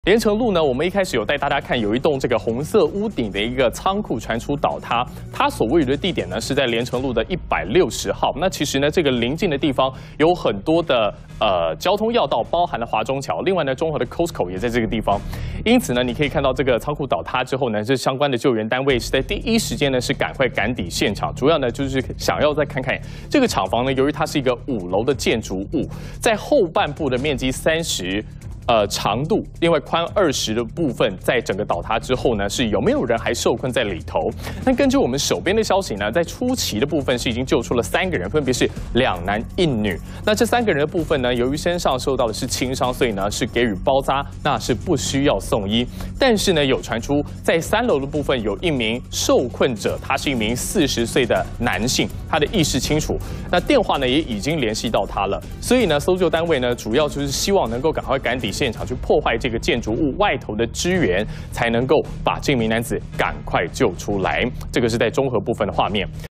连城路呢，我们一开始有带大家看，有一栋这个红色屋顶的一个仓库传出倒塌，它所位于的地点呢是在连城路的160号。那其实呢，这个临近的地方有很多的交通要道，包含了华中桥，另外呢，中和的 Costco 也在这个地方。因此呢，你可以看到这个仓库倒塌之后呢，这相关的救援单位是在第一时间呢是赶快赶抵现场，主要呢就是想要再看看这个厂房呢，由于它是一个5楼的建筑物，在后半部的面积30。长度，另外宽20的部分，在整个倒塌之后呢，是有没有人还受困在里头？那根据我们手边的消息呢，在初期的部分是已经救出了3个人，分别是2男1女。那这3个人的部分呢，由于身上受到的是轻伤，所以呢是给予包扎，那是不需要送医。但是呢，有传出在3楼的部分有一名受困者，他是一名40岁的男性，他的意识清楚，那电话呢也已经联系到他了。所以呢，搜救单位呢主要就是希望能够赶快赶抵现场去破坏这个建筑物外头的支援，才能够把这名男子赶快救出来。这个是在中和部分的画面。